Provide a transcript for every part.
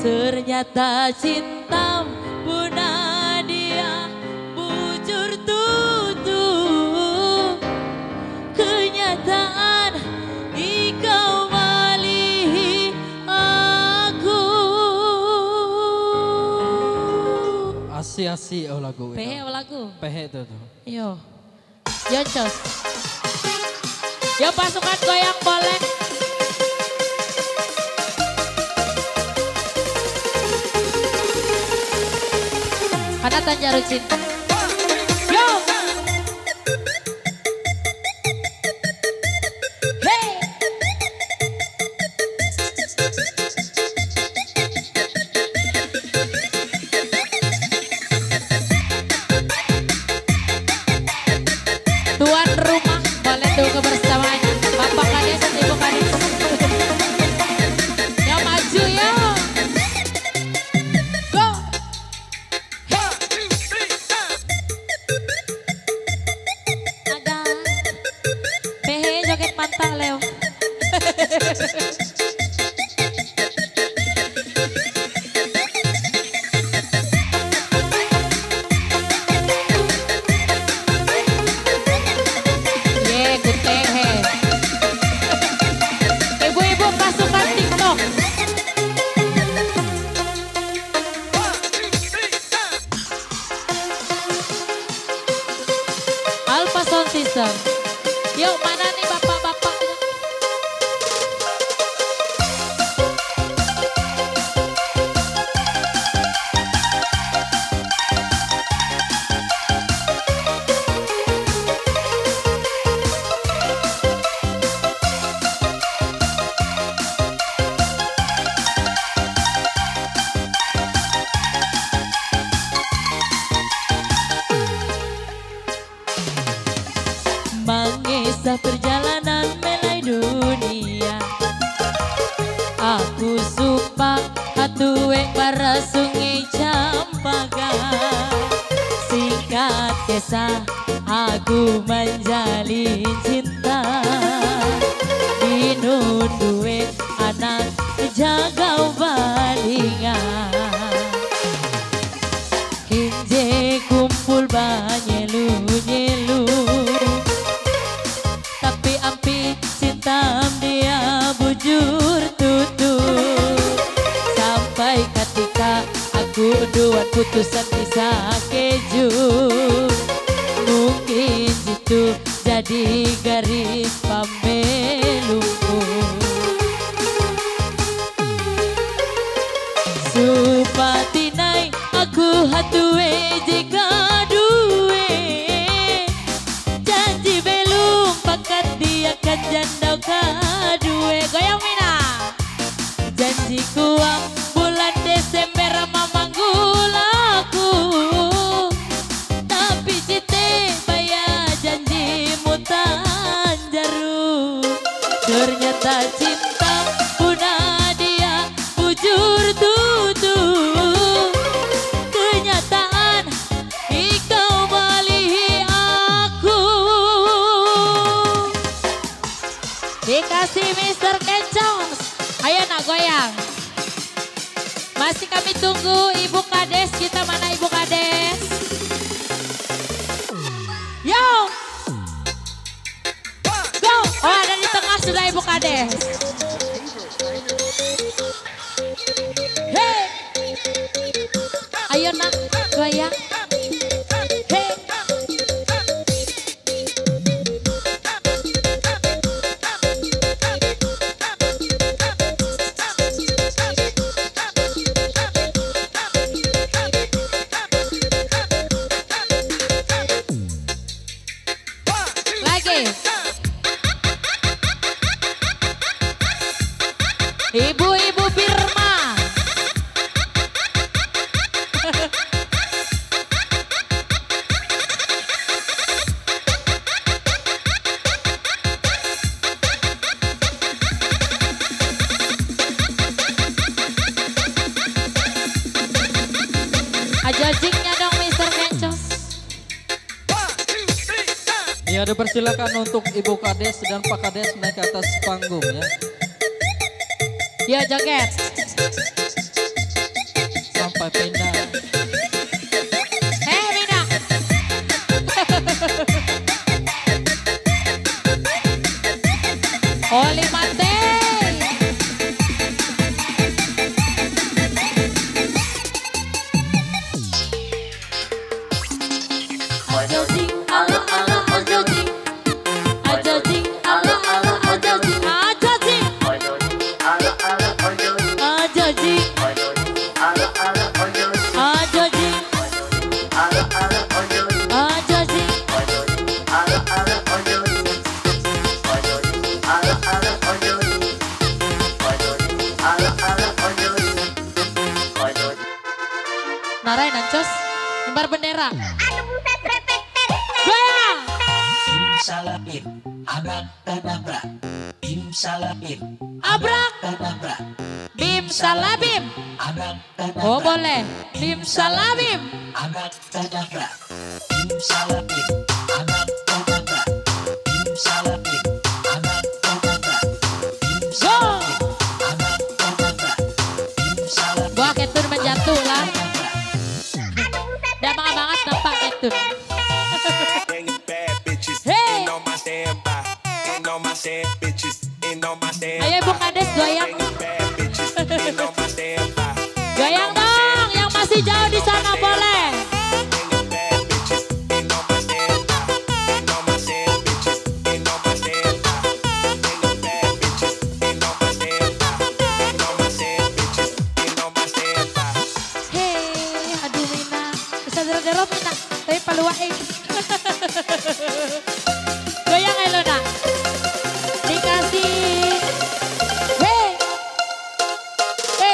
Ternyata cinta punah dia bujur tutup. Kenyataan ikau malihi aku. Asi-asi oh lagu itu. Pehe lagu. Pehe itu tuh. Yo. Yoncos. Yo pasukan goyang boleh. Karena Tanjaru cinta. Yo. Hey. Tuan rumah boleh tuh kebersamaannya. Bapak kades dan ibu kades. Yo maju yo. Go. Ada pehe joget pantang Leo. Ye kutehe. Ibu-ibu pasukan TikTok. Alpha Sound System. Yuk mana nih bapak-bapak? Mengisah perjalanan melai dunia. Aku suka hatueng para sungai Campaga. Singkat kisah aku menjalin cinta. Dinun duit anak jaga balingan. Kinje kumpul banyelu-nyelu. Tapi ampi cinta dia bujur tutup. Sampai ketika aku buat putusan kisah keju. Mungkin itu jadi garis pembelungku. Supati naik aku hatue jika duwe. Janji belum pakat dia kan janda kadue. Goyang Mina. Janji kuang bulan Desember memanggul aku. Tapi cite bayar janjimu Tanjaru. Ternyata cinta punah dia bujur tutup. Kenyataan ikau malihi aku. Dikasih Mr. Kencong. Ayo nak goyang. Masih kami tunggu Ibu Kades. Kita mana Ibu Kades? Yo. Go. Oh ada di tengah sudah Ibu Kades. Hey. Ayo nak goyang. Hey. Lagi. Ibu-ibu Birma. Ajajingnya dong Mr. Kencos. Ya dipersilakan untuk Ibu Kades dan Pak Kades naik ke atas panggung ya. Ya joget. Cos, gambar bendera. Aduh buset repek. Goyang. Salapin, abrakadabra, bim salapin, Abrak. kadabra, Bim salabim. abrakadabra, Oh boleh. Bim salabim. abrakadabra, bim salapin, abrakadabra, bim salapin, abrakadabra, bim Go. abrakadabra, bim salapin, Gua ketun menjatuh lah. abrakadabra. Udah banget nampak ketun. Banging bad bitches, Hey. ain't on my standby. Ain't on my stand, bitches, ain't on my standby. Ayo Ibu Kades goyang. Banging bad bitches, ain't on my standby. Goyang dong. Yang masih jauh di sana boleh. Banging bad bitches, ain't on my standby. Ain't on my stand, bitches, ain't on my standby. Banging bad bitches, ain't on my standby. Ain't on my stand, bitches, ain't on my standby. Hei, aduh Mina. Bisa dero-dero Mina. Tapi paluain. Goyang ya Luna. Dikasih. Hei. Hei.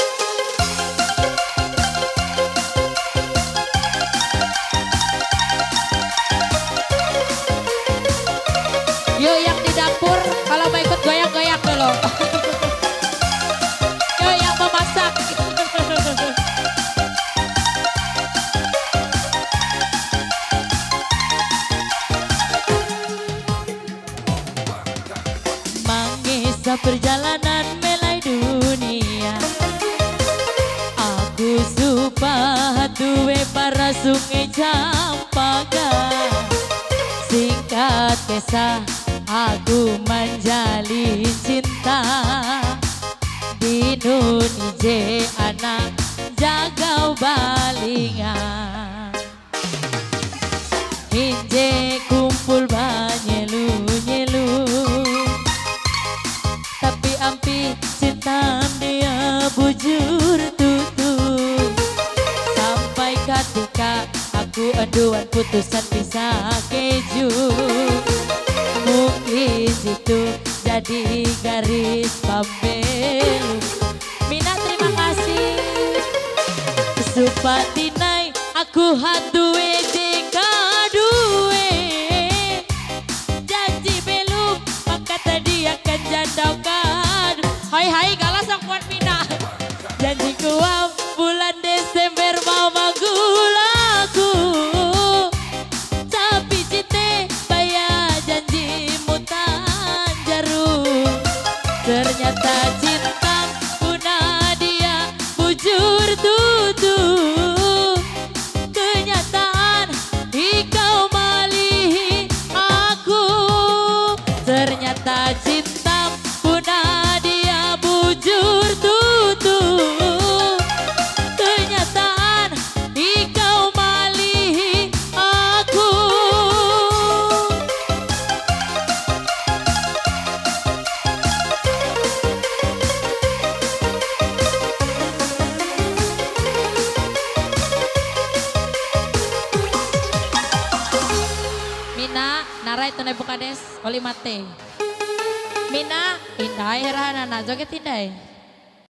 Yuk yang di dapur kalau mau ikut goyang-goyang dulu. Yuk yang memasak. Mengisah perjalanan melai dunia. Aku supaya duwe para sungai campaga. Singkat kisah aku menjalin cinta. Di Indonesia anak jaga balingan. Inje kumpul banyelu-nyelu. Tapi ampi cinta dia bujur tutup. Sampai ketika aku aduan putusan pisah keju. Mungkin itu jadi garis pembelu. Mina terima kasih. Supatinai aku haduwe jika duwe. Janji belum maka tadi akan jandaukan. Hai galas akuan Mina. Janji kuam bulan Desember mau manggulaku. Tapi cite bayar janjimu tan jarum. Ternyata cinta punah dia bujur tutup. Kenyataan ikau malihi aku. Ternyata cinta punah dia bujur tutup. Kenyataan ikau malihi aku. Mina, narai tunai Bukades, oli mate. Mina, indah herana, joget indah.